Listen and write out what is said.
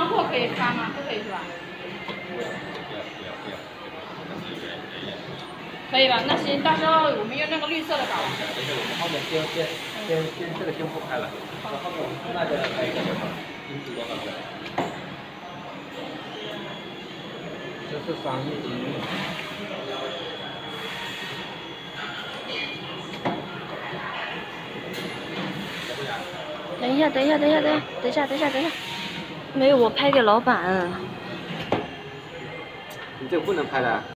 装货可以发吗？不可以是吧？可以吧？那行，到时候我们用那个绿色的搞。 等一下，我们后面先这个先不拍了，后面我们那个拍一个就好了，印度多少个？这是311。 等一下，没有，我拍给老板。 你这个不能拍的。